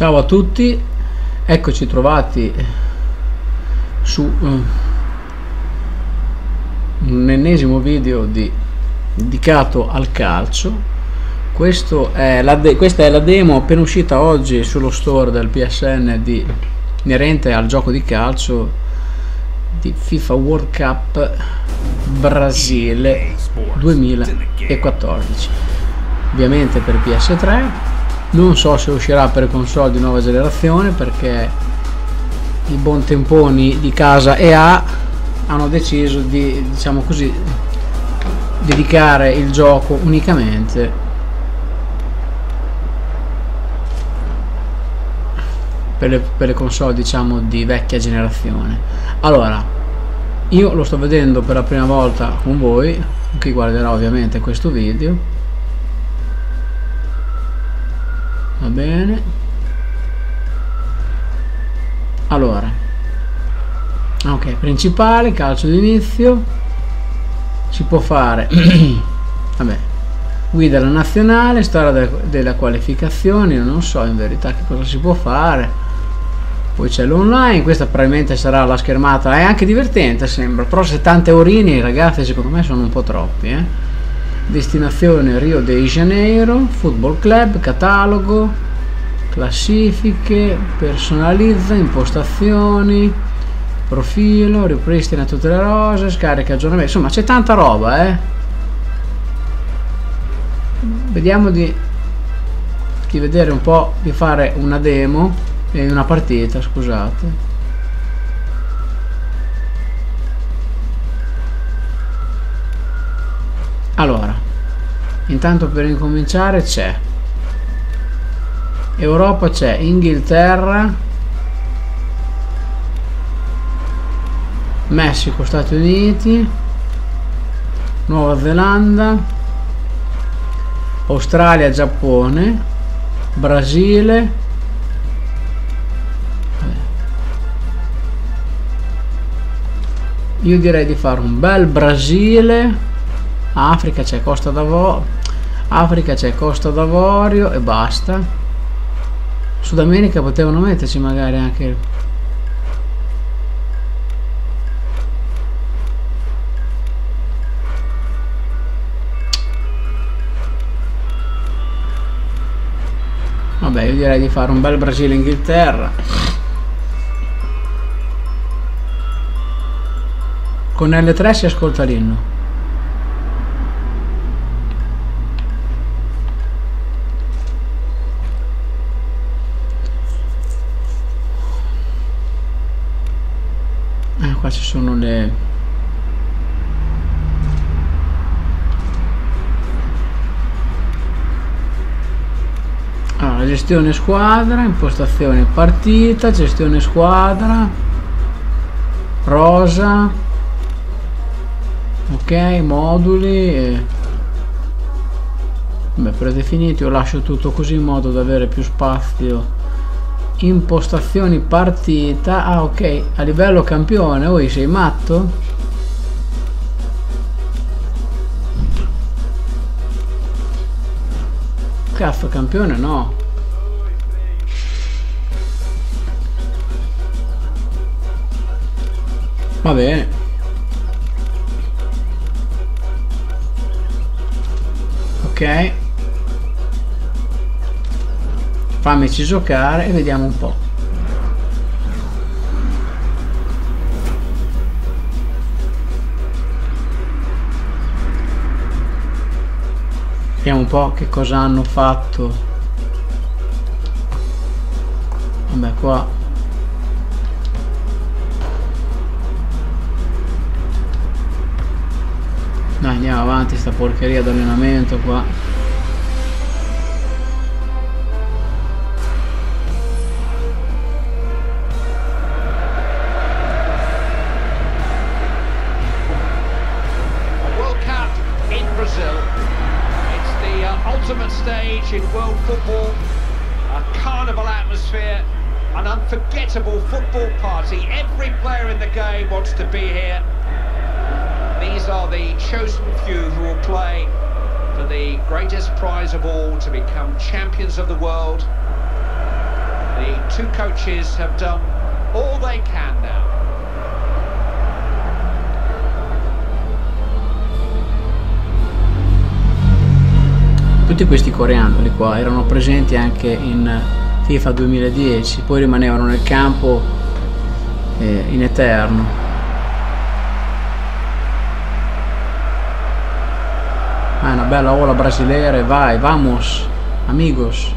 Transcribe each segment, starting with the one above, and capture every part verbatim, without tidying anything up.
Ciao a tutti, eccoci trovati su uh, un ennesimo video di, dedicato al calcio. Questo è la de questa è la demo appena uscita oggi sullo store del P S N di, inerente al gioco di calcio di FIFA World Cup Brasile duemilaquattordici, ovviamente per P S tre. Non so se uscirà per console di nuova generazione, perché i buontemponi di casa E A hanno deciso di, diciamo così, dedicare il gioco unicamente per le, per le console, diciamo, di vecchia generazione. Allora, io lo sto vedendo per la prima volta con voi, chi guarderà ovviamente questo video. Va bene, allora, ok, principale, calcio d'inizio, si può fare vabbè, guida alla nazionale, storia de della qualificazione. Io non so in verità che cosa si può fare. Poi c'è l'online, questa probabilmente sarà la schermata, è anche divertente sembra, però settanta eurini ragazzi secondo me sono un po' troppi, eh? Destinazione Rio de Janeiro, Football Club, catalogo, classifiche, personalizza, impostazioni, profilo, ripristina tutte le rose, scarica aggiornamento, insomma c'è tanta roba, eh. Vediamo di, di vedere un po', di fare una demo e una partita, scusate. Allora, intanto per incominciare c'è Europa, c'è Inghilterra, Messico, Stati Uniti, Nuova Zelanda, Australia, Giappone, Brasile, io direi di fare un bel Brasile. Africa c'è Costa d'Avorio, Africa c'è Costa d'Avorio e basta. Sud America potevano metterci magari anche, vabbè, io direi di fare un bel Brasile-Inghilterra. Con L tre si ascolta l'inno. Qua ci sono le allora, gestione squadra, impostazione partita, gestione squadra, rosa, ok, moduli e... beh, predefiniti. Io lascio tutto così in modo da avere più spazio. Impostazioni partita, ah ok, a livello campione. Oi, sei matto? Cazzo, campione no. Va bene. Ok, fammici giocare e vediamo un po'. Vediamo un po' che cosa hanno fatto. Vabbè, qua dai, andiamo avanti, sta porcheria di allenamento qua. Ultimate stage in world football, a carnival atmosphere, an unforgettable football party. Every player in the game wants to be here. These are the chosen few who will play for the greatest prize of all, to become champions of the world. The two coaches have done all they can now. Tutti questi coriandoli qua erano presenti anche in FIFA duemiladieci, poi rimanevano nel campo eh, in eterno. Ah, una bella ola brasilere, vai, vamos, amigos.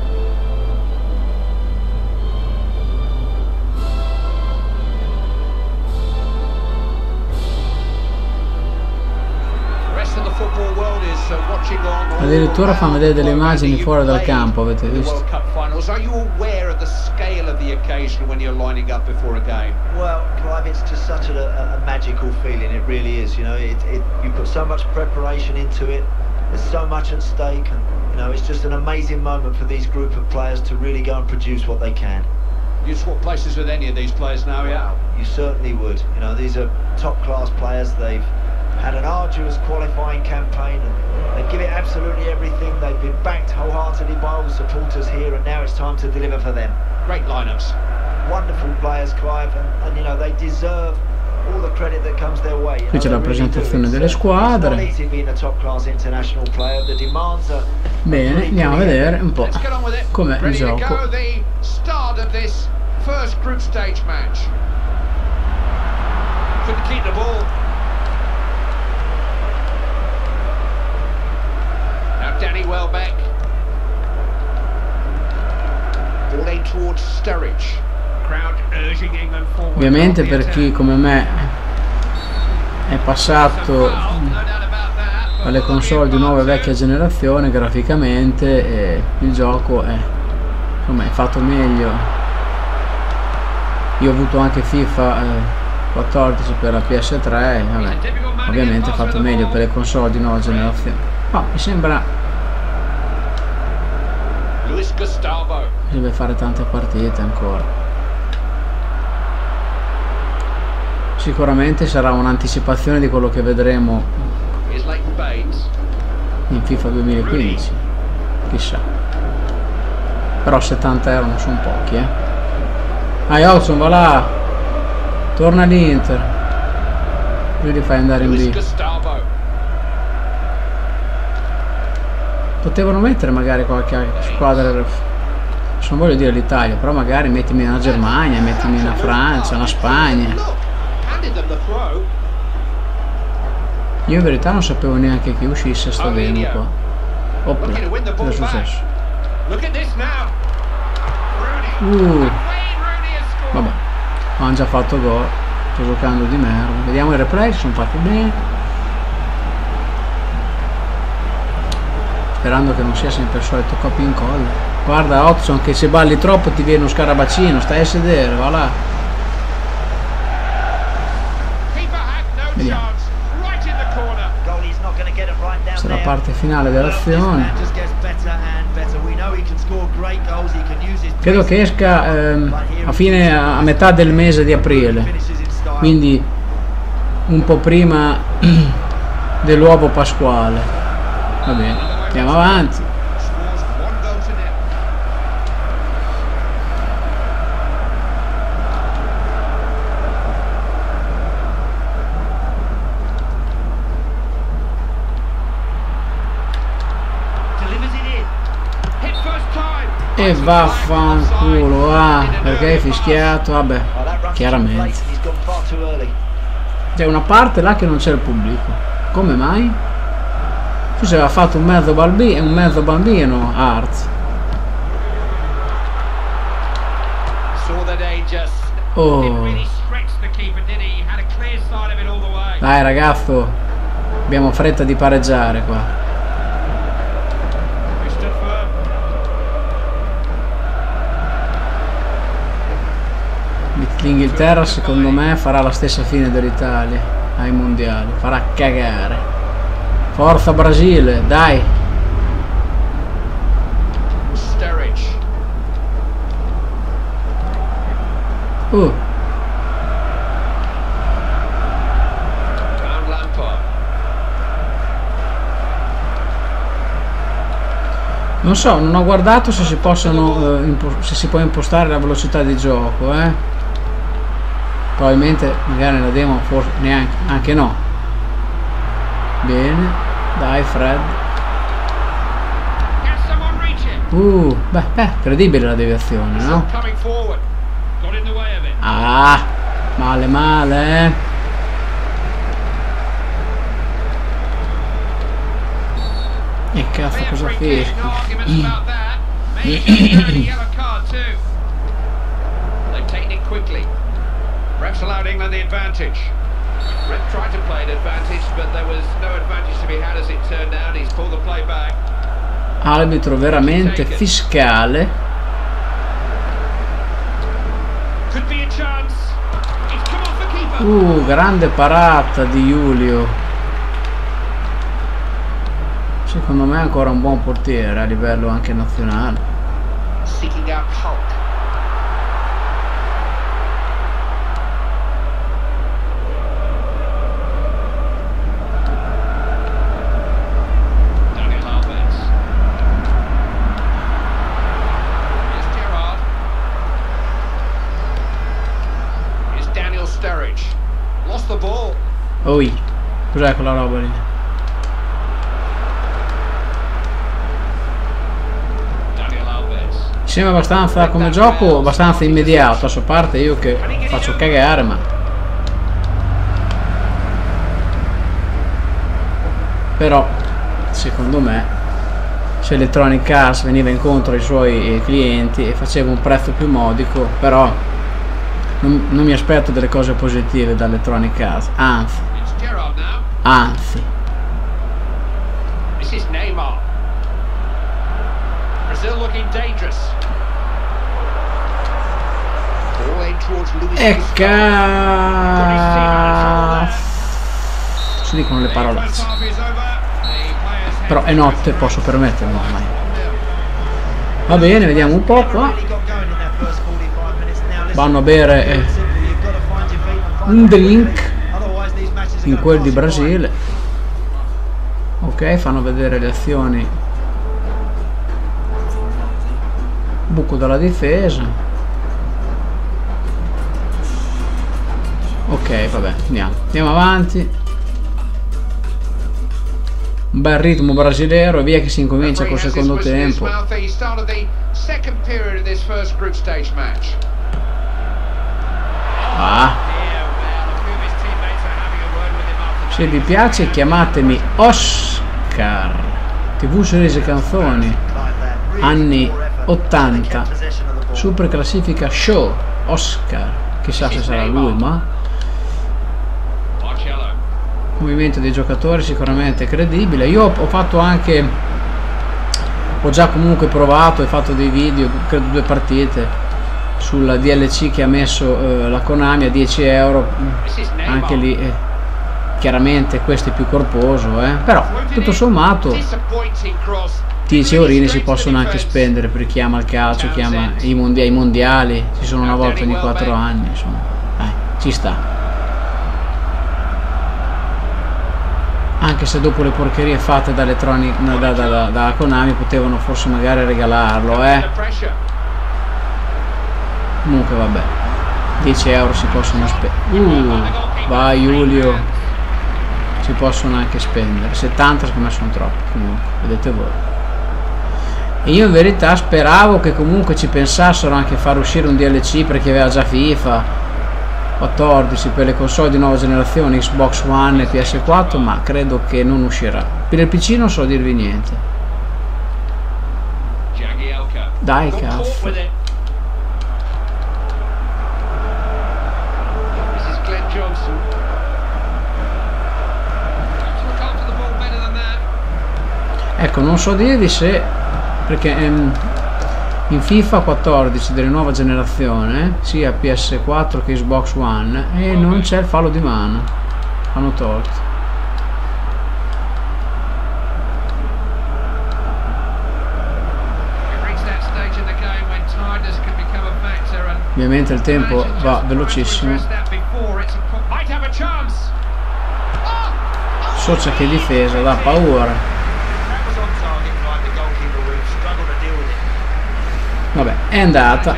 Addirittura fanno vedere delle immagini fuori dal campo, avete visto? Are you aware of the scale of the occasion when you're lining up before a game? Well, Clive, it's just such a, a magical feeling. It really is. You know, it, it you put so much preparation into it. There's so much at stake, and you know, it's just an amazing moment for these group of players to really go and produce what they can. You swap places with any of these players now, yeah? Wow, you certainly would. You know, these are top-class players. They've had an arduous qualifying campaign, and they give it absolutely everything. They've been backed wholeheartedly by all the supporters here, and now it's time to deliver for them. Great lineups. Wonderful players, Clive, and, and you know, they deserve all the credit that comes their way. Qui c'è la presentazione delle squadre. Bene, andiamo a vedere un po' com'è il gioco. Start of this first group stage match. Couldn't keep the ball. Now Danny Welbeck. Ball in towards Sturridge. Crowd urging England forward. Ovviamente per chi come me è passato alle console di nuova e vecchia generazione, graficamente eh, il gioco è, insomma, è fatto meglio. Io ho avuto anche FIFA eh, quattordici per la P S tre, vabbè, ovviamente è fatto meglio per le console di nuova generazione. Ma mi sembra deve fare tante partite ancora. Sicuramente sarà un'anticipazione di quello che vedremo in FIFA duemilaquindici, chissà. Però settanta euro non sono pochi, eh. Ah, Hodgson, va là, torna all'Inter, lui li fai andare in B. Potevano mettere magari qualche squadra, non voglio dire l'Italia, però magari mettimi una Germania, mettimi una Francia, una Spagna. Io in verità non sapevo neanche che uscisse sto demo qua. Opla, cosa è successo? Uh, vabbè, hanno già fatto gol. Sto giocando di merda. Vediamo i replay, sono fatti bene. Sperando che non sia sempre il solito copia e incolla. Guarda Hodgson, che se balli troppo ti viene uno scarabacino, stai a sedere, va là. Vediamo. Questa è la parte finale dell'azione. Credo che esca ehm, a fine a metà del mese di aprile, quindi un po' prima dell'uovo pasquale. Va bene, andiamo avanti. E vaffanculo, ah, perché hai fischiato? Vabbè, chiaramente. C'è una parte là che non c'è il pubblico. Come mai? Forse aveva fatto un mezzo bambino, un mezzo bambino Hart. Oh. Dai ragazzo, abbiamo fretta di pareggiare qua. L'Inghilterra secondo me farà la stessa fine dell'Italia ai mondiali, farà cagare. Forza Brasile, dai. Uh. Non so, non ho guardato se si possono eh, se si può impostare la velocità di gioco, eh. Probabilmente magari nella demo forse neanche, anche no. Bene, dai Fred. Uh, beh, beh, credibile la deviazione, no? Ah, male male, eh. E cazzo, cosa fischi? Refs allowed England the advantage. Ref tried to play an advantage, but there was no advantage to be had as it turned out. He's pulled the play back. Arbitro veramente fiscale. Could be a chance. It's come off the keeper. Uh, grande parata di Julio. Secondo me è ancora un buon portiere a livello anche nazionale. Seeking out Hulk. Oi, cos'è quella roba lì? Mi sembra abbastanza come gioco, abbastanza immediato, a sua parte io che faccio cagare, ma però secondo me se Electronic Arts veniva incontro ai suoi clienti e faceva un prezzo più modico, però non, non mi aspetto delle cose positive da Electronic Arts, anzi anzi This is Neymar. Brazil looking dangerous. Ball in towards Luis. E cazzo si dicono le parolacce, però è notte, posso permettermi ormai. Va bene, vediamo un po' qua. Vanno a bere eh, un drink in quel di Brasile. Ok, fanno vedere le azioni. Buco dalla difesa. Ok, vabbè, andiamo andiamo avanti. Un bel ritmo brasileiro e via che si incomincia col secondo tempo. Ah, se vi piace chiamatemi Oscar. TV series e canzoni anni ottanta, super classifica show Oscar, chissà se sarà lui, ma movimento dei giocatori sicuramente credibile. Io ho fatto anche, ho già comunque provato e fatto dei video, credo due partite sulla D L C che ha messo eh, la Konami a dieci euro, anche lì eh, chiaramente questo è più corposo, eh? Però tutto sommato dieci eurini si possono anche spendere per chi ama il calcio, chi ama i mondiali, i mondiali ci sono una volta ogni quattro anni, insomma, eh, ci sta. Anche se dopo le porcherie fatte da, Electronic, da, da, da, da Konami potevano forse magari regalarlo, eh. Comunque vabbè, dieci euro si possono spendere. Uh, vai Julio. Si possono anche spendere. Settanta secondo me sono troppo, comunque, vedete voi. E io in verità speravo che comunque ci pensassero anche a far uscire un D L C per chi aveva già FIFA quattordici per le console di nuova generazione, Xbox One e P S quattro, ma credo che non uscirà. Per il P C non so dirvi niente. Dai cazzo. Ecco, non so dirvi se, perché ehm, in FIFA quattordici della nuova generazione, sia P S quattro che Xbox One, e non c'è il fallo di mano, hanno tolto. Ovviamente il tempo va velocissimo. Socia che difesa, dà paura. Vabbè, è andata.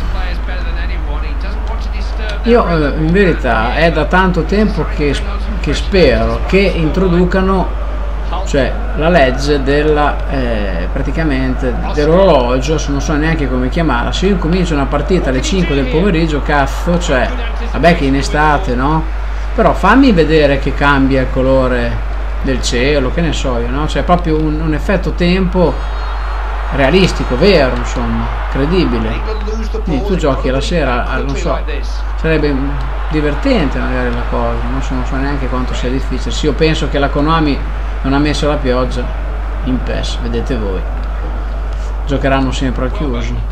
Io eh, in verità è da tanto tempo che, che spero che introducano, cioè, la legge della eh, praticamente dell'orologio, non so neanche come chiamarla. Se io incomincio una partita alle cinque del pomeriggio, cazzo, cioè, vabbè che in estate, no? Però fammi vedere che cambia il colore del cielo, che ne so io, no? Cioè proprio un, un effetto tempo realistico, vero, insomma, credibile. Quindi tu giochi la sera, non so, sarebbe divertente magari la cosa, non so, non so neanche quanto sia difficile. Sì, io penso che la Konami non ha messo la pioggia in P E S, vedete voi. Giocheranno sempre al chiuso.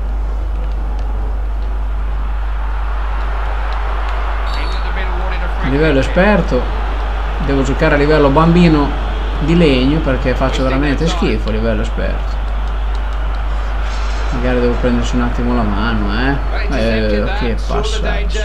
A livello esperto devo giocare a livello bambino di legno perché faccio veramente schifo a livello esperto. Magari devo prenderci un attimo la mano, eh, eh che passaggio.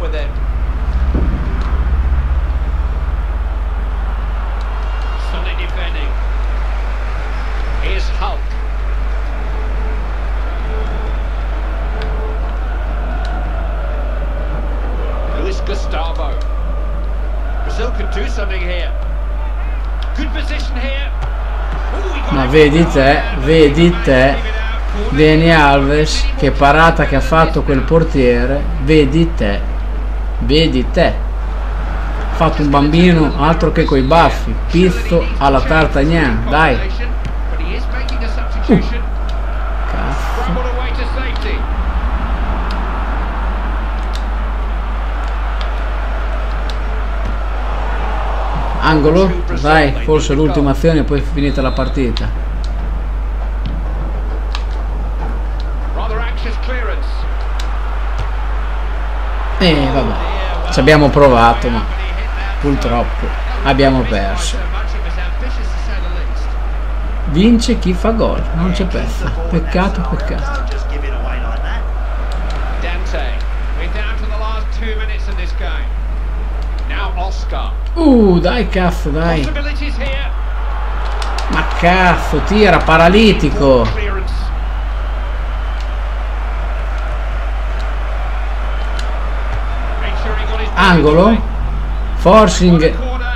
Luis Gustavo. Brazil could do something here. Good position here. Ooh, ma vedi te, vedi te, Dani Alves, che parata che ha fatto quel portiere, vedi te, vedi te. Ha fatto un bambino, altro che coi baffi, pizzo alla D'Artagnan, dai. Uh, cazzo. Angolo, dai, forse l'ultima azione e poi è finita la partita. E vabbè, ci abbiamo provato, ma purtroppo abbiamo perso. Vince chi fa gol, non c'è pezza. Peccato, peccato. Uh, dai cazzo, dai. Ma cazzo, tira, paralitico. Angolo. Forcing.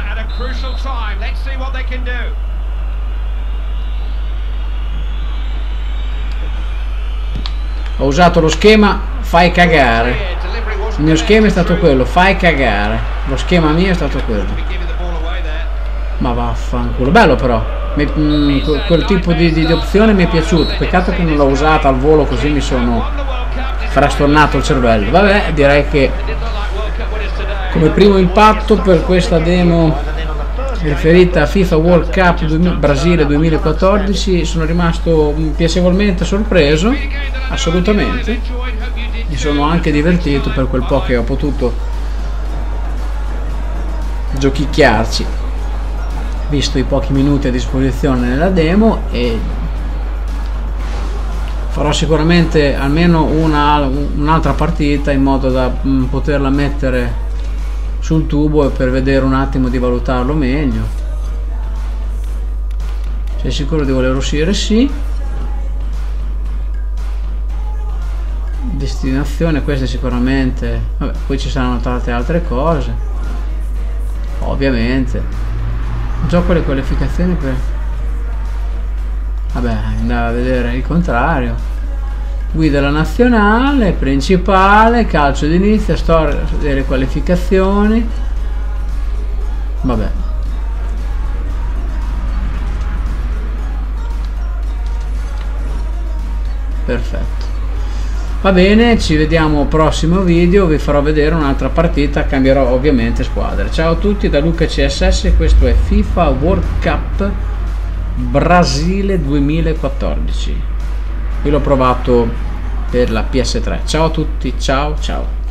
Ho usato lo schema fai cagare. Il mio schema è stato quello, fai cagare. Lo schema mio è stato quello. Ma vaffanculo. Bello però. Mi, mh, quel tipo di, di, di opzione mi è piaciuto. Peccato che non l'ho usata al volo, così mi sono frastornato il cervello. Vabbè, direi che come primo impatto per questa demo riferita a FIFA World Cup Brasile duemilaquattordici sono rimasto piacevolmente sorpreso, assolutamente. Mi sono anche divertito per quel po' che ho potuto giochicchiarci, visto i pochi minuti a disposizione nella demo, e farò sicuramente almeno una, un'altra partita in modo da mh, poterla mettere sul tubo e per vedere un attimo di valutarlo meglio. Sei sicuro di voler uscire? Sì. Destinazione, queste sicuramente. Vabbè, poi ci saranno tante altre cose, ovviamente. Gioco le qualificazioni per, vabbè, andare a vedere il contrario. Guida la nazionale, principale, calcio d'inizio, storia delle qualificazioni. Vabbè. Perfetto. Va bene, ci vediamo al prossimo video, vi farò vedere un'altra partita, cambierò ovviamente squadre. Ciao a tutti da Luca C S S, questo è FIFA World Cup Brasile duemilaquattordici. Io l'ho provato per la P S tre. Ciao a tutti, ciao ciao.